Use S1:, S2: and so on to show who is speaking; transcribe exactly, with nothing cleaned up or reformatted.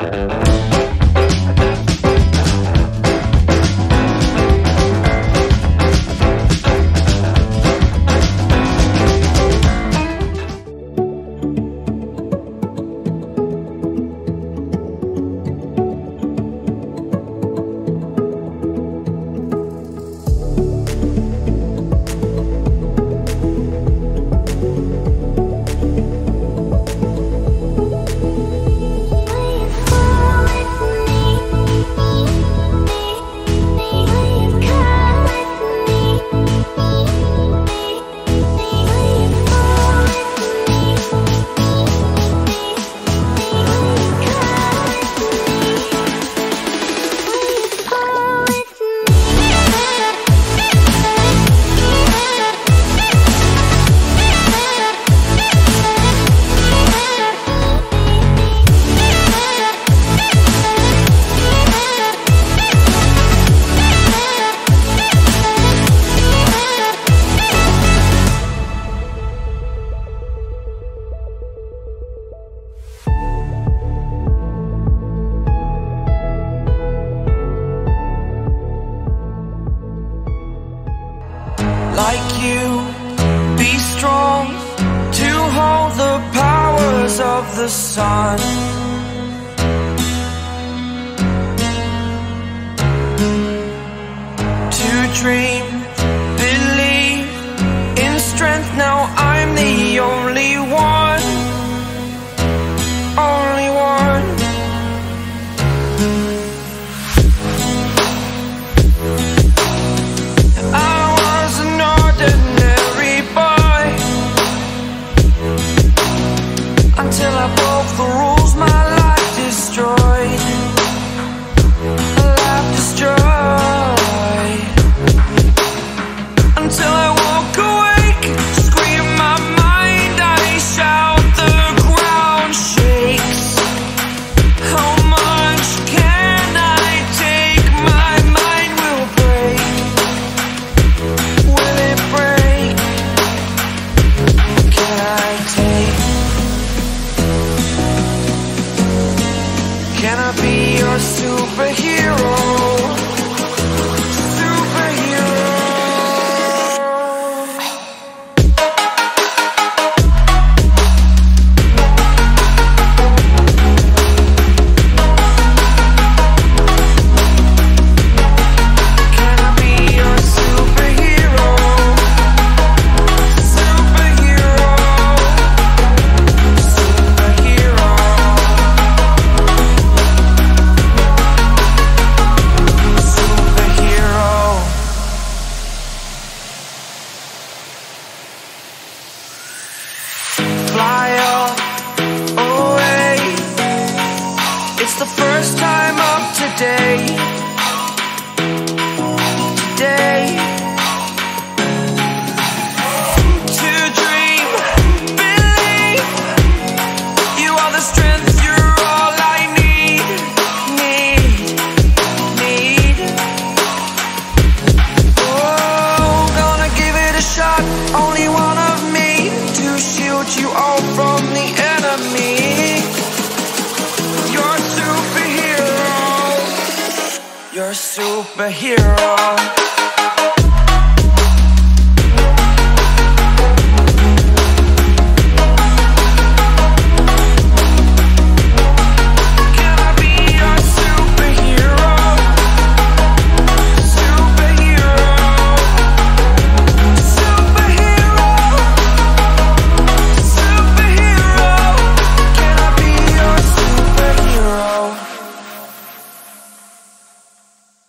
S1: Like you, be strong to hold the powers of the sun. To dream, believe in strength. Now I'm the only one, only one. Until I broke the rules, my life destroyed. Life destroyed. Until I walk awake, scream my mind, I shout, the ground shakes. How much can I take? My mind will break. Will it break? Can I take? Can I be your superhero? Superhero. Can I be your superhero? Superhero. Superhero. Fly up, away. It's the first time of today. Today. To dream, believe. You are the strength, you're all I need. Need, need. Oh, gonna give it a shot. Only one of me to shield you all from the enemy. You're a superhero. You're a superhero.